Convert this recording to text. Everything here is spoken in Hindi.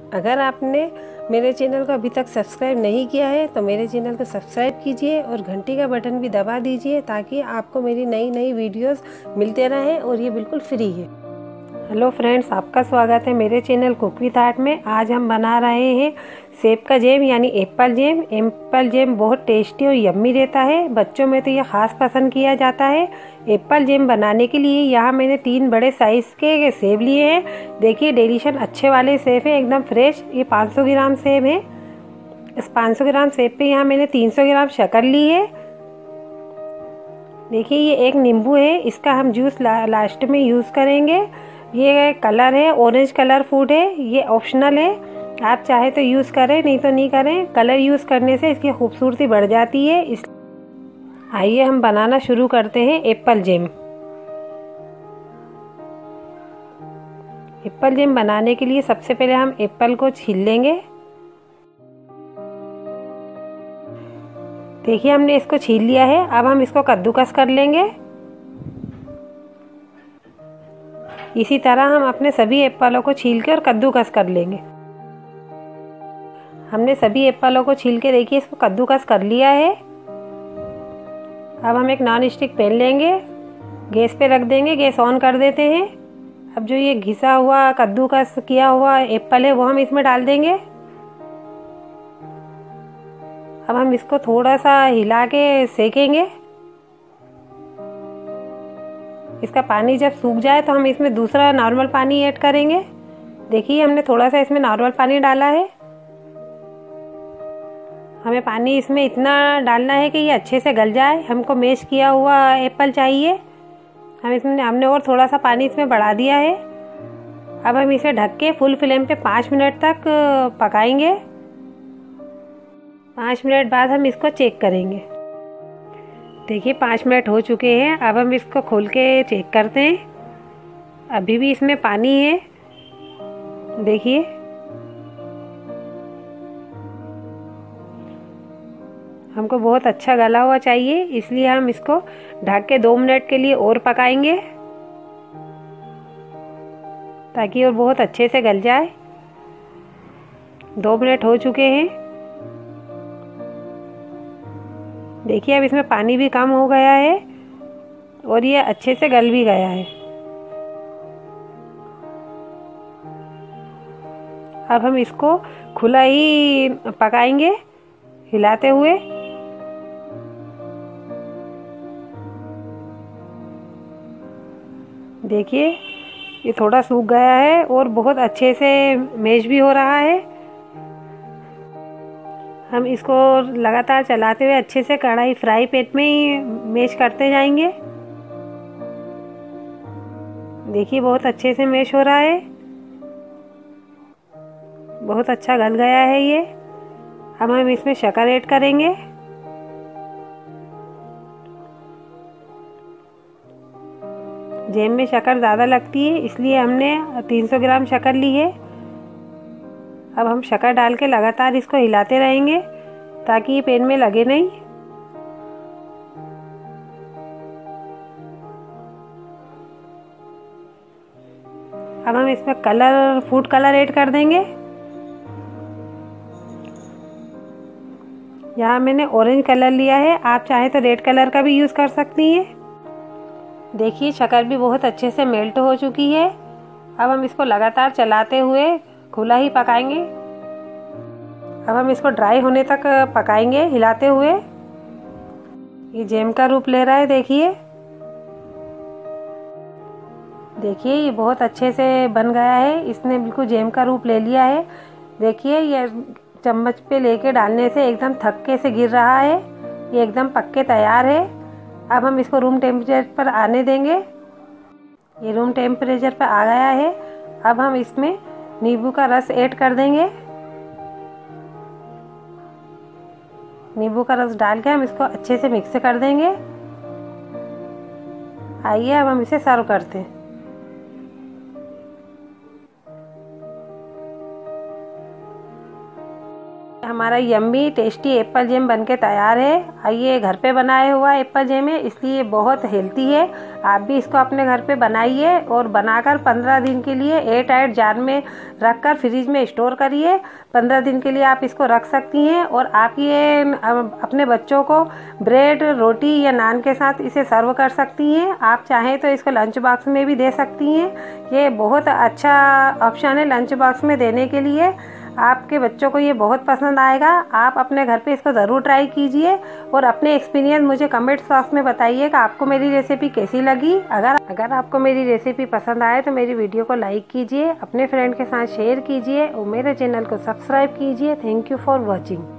अगर आपने मेरे चैनल को अभी तक सब्सक्राइब नहीं किया है तो मेरे चैनल को सब्सक्राइब कीजिए और घंटी का बटन भी दबा दीजिए ताकि आपको मेरी नई नई वीडियोस मिलते रहें और ये बिल्कुल फ्री है। हेलो फ्रेंड्स, आपका स्वागत है मेरे चैनल कुक विथ आर्ट में। आज हम बना रहे हैं सेब का जैम यानी एप्पल जैम। एप्पल जैम बहुत टेस्टी और यम्मी रहता है, बच्चों में तो ये ख़ास पसंद किया जाता है। एप्पल जैम बनाने के लिए यहाँ मैंने 3 बड़े साइज़ के सेब लिए हैं। देखिए डेलीशन अच्छे वाले सेब हैं, एकदम फ्रेश। ये 500 ग्राम सेब है। इस 500 ग्राम सेब पे यहाँ मैंने 300 ग्राम शक्कर ली है। देखिए ये एक नींबू है, इसका हम जूस लास्ट में यूज़ करेंगे। ये कलर है ऑरेंज कलर फूड है, ये ऑप्शनल है, आप चाहे तो यूज़ करें नहीं तो नहीं करें। कलर यूज़ करने से इसकी खूबसूरती बढ़ जाती है। इस आइए हम बनाना शुरू करते हैं एप्पल जैम। एप्पल जैम बनाने के लिए सबसे पहले हम एप्पल को छील लेंगे। देखिए हमने इसको छील लिया है। अब हम इसको कद्दूकस कर लेंगे। इसी तरह हम अपने सभी एप्पलों को छील के और कद्दूकस कर लेंगे। हमने सभी एप्पलों को छील के देखिए इसको कद्दूकस कर लिया है। अब हम एक नॉन स्टिक पैन लेंगे, गैस पे रख देंगे, गैस ऑन कर देते हैं। अब जो ये घिसा हुआ कद्दूकस किया हुआ एप्पल है वो हम इसमें डाल देंगे। अब हम इसको थोड़ा सा हिला के सेकेंगे। इसका पानी जब सूख जाए तो हम इसमें दूसरा नॉर्मल पानी ऐड करेंगे। देखिए हमने थोड़ा सा इसमें नॉर्मल पानी डाला है। हमें पानी इसमें इतना डालना है कि ये अच्छे से गल जाए। हमको मैश किया हुआ एप्पल चाहिए। हमने और थोड़ा सा पानी इसमें बढ़ा दिया है। अब हम इसे ढक के फुल फ्लेम पे 5 मिनट तक पकाएंगे। 5 मिनट बाद हम इसको चेक करेंगे। देखिए 5 मिनट हो चुके हैं। अब हम इसको खोल के चेक करते हैं। अभी भी इसमें पानी है। देखिए हमको बहुत अच्छा गला हुआ चाहिए, इसलिए हम इसको ढक के 2 मिनट के लिए और पकाएंगे ताकि और बहुत अच्छे से गल जाए। 2 मिनट हो चुके हैं। देखिए अब इसमें पानी भी कम हो गया है और ये अच्छे से गल भी गया है। अब हम इसको खुला ही पकाएंगे हिलाते हुए। देखिए ये थोड़ा सूख गया है और बहुत अच्छे से मैश भी हो रहा है। हम इसको लगातार चलाते हुए अच्छे से कढ़ाई फ्राई पैन में ही मैश करते जाएंगे। देखिए बहुत अच्छे से मैश हो रहा है, बहुत अच्छा गल गया है ये। अब हम इसमें शक्कर ऐड करेंगे। जैम में शक्कर ज़्यादा लगती है इसलिए हमने 300 ग्राम शक्कर ली है। अब हम शक्कर डाल के लगातार इसको हिलाते रहेंगे ताकि ये पैन में लगे नहीं। अब हम इसमें फूड कलर ऐड कर देंगे। यहाँ मैंने ऑरेंज कलर लिया है, आप चाहे तो रेड कलर का भी यूज़ कर सकती हैं। देखिए शक्कर भी बहुत अच्छे से मेल्ट हो चुकी है। अब हम इसको लगातार चलाते हुए खुला ही पकाएंगे। अब हम इसको ड्राई होने तक पकाएंगे हिलाते हुए। ये जैम का रूप ले रहा है। देखिए ये बहुत अच्छे से बन गया है, इसने बिल्कुल जैम का रूप ले लिया है। देखिए ये चम्मच पे लेके डालने से एकदम थक्के से गिर रहा है। ये एकदम पक्के तैयार है। अब हम इसको रूम टेम्परेचर पर आने देंगे। ये रूम टेम्परेचर पर आ गया है। अब हम इसमें नींबू का रस ऐड कर देंगे। नींबू का रस डाल के हम इसको अच्छे से मिक्स कर देंगे। आइए अब हम इसे सर्व करते हैं। हमारा यम्मी टेस्टी एप्पल जैम बनके तैयार है। ये घर पे बनाया हुआ एप्पल जैम है, इसलिए बहुत हेल्दी है। आप भी इसको अपने घर पे बनाइए और बनाकर 15 दिन के लिए एयर टाइट जार में रखकर फ्रिज में स्टोर करिए। 15 दिन के लिए आप इसको रख सकती हैं और आप ये अपने बच्चों को ब्रेड, रोटी या नान के साथ इसे सर्व कर सकती हैं। आप चाहें तो इसको लंच बॉक्स में भी दे सकती हैं। ये बहुत अच्छा ऑप्शन है लंच बॉक्स में देने के लिए। आपके बच्चों को ये बहुत पसंद आएगा। आप अपने घर पे इसको ज़रूर ट्राई कीजिए और अपने एक्सपीरियंस मुझे कमेंट बॉक्स में बताइए कि आपको मेरी रेसिपी कैसी लगी। अगर आपको मेरी रेसिपी पसंद आए तो मेरी वीडियो को लाइक कीजिए, अपने फ्रेंड के साथ शेयर कीजिए और मेरे चैनल को सब्सक्राइब कीजिए। Thank you for watching.